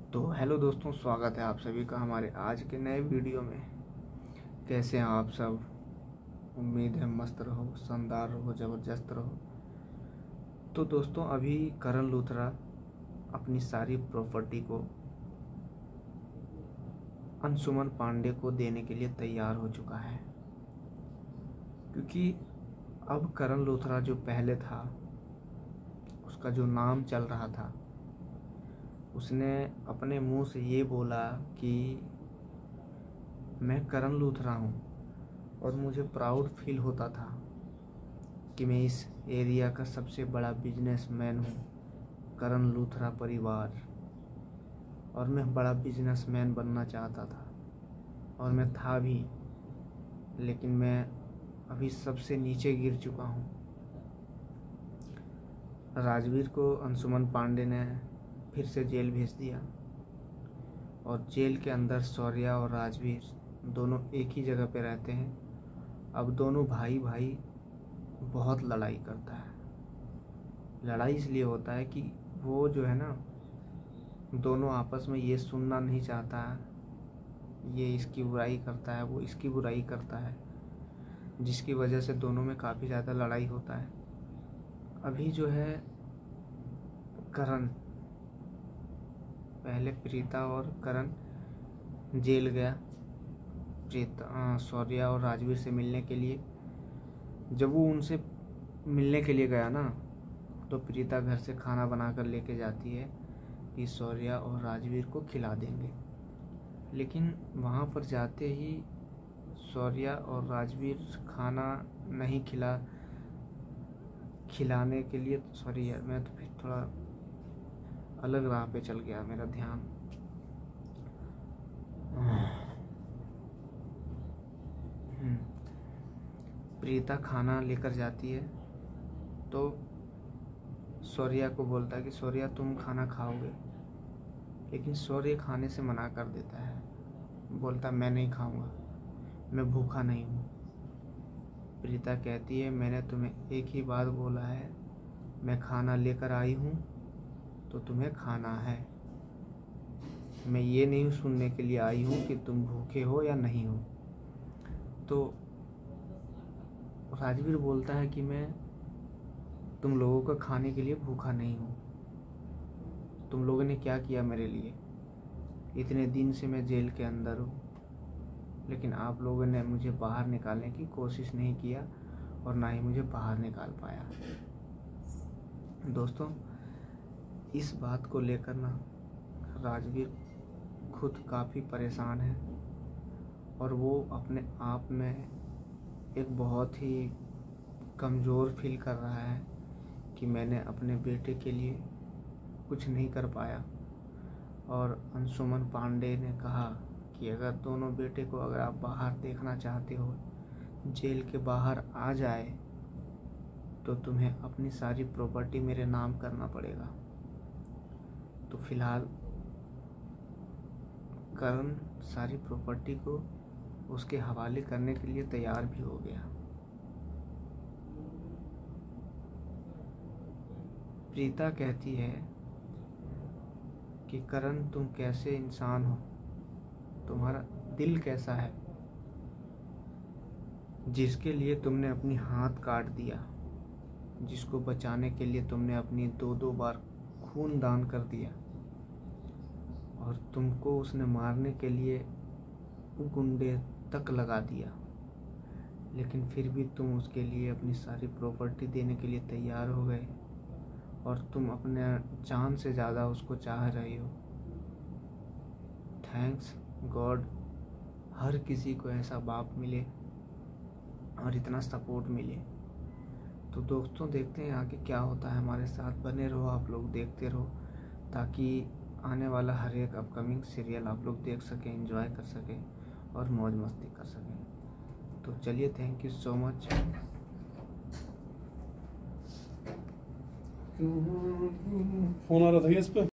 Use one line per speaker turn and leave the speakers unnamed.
तो हेलो दोस्तों, स्वागत है आप सभी का हमारे आज के नए वीडियो में। कैसे हैं आप सब? उम्मीद है मस्त रहो, शानदार रहो, ज़बरदस्त रहो। तो दोस्तों, अभी करण लूथरा अपनी सारी प्रॉपर्टी को अंशुमन पांडे को देने के लिए तैयार हो चुका है, क्योंकि अब करण लूथरा जो पहले था, उसका जो नाम चल रहा था, उसने अपने मुंह से ये बोला कि मैं करण लूथरा हूँ और मुझे प्राउड फील होता था कि मैं इस एरिया का सबसे बड़ा बिजनेसमैन हूँ, करण लूथरा परिवार। और मैं बड़ा बिजनेसमैन बनना चाहता था और मैं था भी, लेकिन मैं अभी सबसे नीचे गिर चुका हूँ। राजवीर को अंशुमन पांडे ने फिर से जेल भेज दिया और जेल के अंदर शौर्या और राजवीर दोनों एक ही जगह पे रहते हैं। अब दोनों भाई भाई बहुत लड़ाई करता है। लड़ाई इसलिए होता है कि वो जो है ना, दोनों आपस में ये सुनना नहीं चाहता है, ये इसकी बुराई करता है, वो इसकी बुराई करता है, जिसकी वजह से दोनों में काफ़ी ज़्यादा लड़ाई होता है। अभी जो है करण, पहले प्रीता और करण जेल गया शौर्या और राजवीर से मिलने के लिए। जब वो उनसे मिलने के लिए गया ना, तो प्रीता घर से खाना बना कर लेके जाती है कि शौर्या और राजवीर को खिला देंगे। लेकिन वहाँ पर जाते ही शौर्या और राजवीर खाना नहीं खिलाने के लिए, सॉरी यार, मैं तो फिर थोड़ा अलग राह पे चल गया मेरा ध्यान। प्रीता खाना लेकर जाती है तो शौर्या को बोलता है कि शौर्या तुम खाना खाओगे, लेकिन शौर्य खाने से मना कर देता है, बोलता मैं नहीं खाऊंगा, मैं भूखा नहीं हूँ। प्रीता कहती है मैंने तुम्हें एक ही बात बोला है, मैं खाना लेकर आई हूँ तो तुम्हें खाना है, मैं ये नहीं सुनने के लिए आई हूँ कि तुम भूखे हो या नहीं हो। तो राजवीर बोलता है कि मैं तुम लोगों का खाने के लिए भूखा नहीं हूँ, तुम लोगों ने क्या किया मेरे लिए, इतने दिन से मैं जेल के अंदर हूँ, लेकिन आप लोगों ने मुझे बाहर निकालने की कोशिश नहीं किया और ना ही मुझे बाहर निकाल पाया। दोस्तों, इस बात को लेकर ना राजवीर खुद काफ़ी परेशान है और वो अपने आप में एक बहुत ही कमज़ोर फील कर रहा है कि मैंने अपने बेटे के लिए कुछ नहीं कर पाया। और अंशुमन पांडे ने कहा कि अगर दोनों बेटे को अगर आप बाहर देखना चाहते हो, जेल के बाहर आ जाए, तो तुम्हें अपनी सारी प्रॉपर्टी मेरे नाम करना पड़ेगा। तो फिलहाल करण सारी प्रॉपर्टी को उसके हवाले करने के लिए तैयार भी हो गया। प्रीता कहती है कि करण तुम कैसे इंसान हो, तुम्हारा दिल कैसा है, जिसके लिए तुमने अपनी हाथ काट दिया, जिसको बचाने के लिए तुमने अपनी 2-2 बार खून दान कर दिया, और तुमको उसने मारने के लिए गुंडे तक लगा दिया, लेकिन फिर भी तुम उसके लिए अपनी सारी प्रॉपर्टी देने के लिए तैयार हो गए और तुम अपने जान से ज़्यादा उसको चाह रहे हो। थैंक्स गॉड, हर किसी को ऐसा बाप मिले और इतना सपोर्ट मिले। तो दोस्तों, देखते हैं आगे क्या होता है हमारे साथ। बने रहो आप लोग, देखते रहो, ताकि आने वाला हर एक अपकमिंग सीरियल आप लोग देख सकें, एंजॉय कर सकें और मौज मस्ती कर सकें। तो चलिए, thank you so much.
Phone आ रहा था इस पे।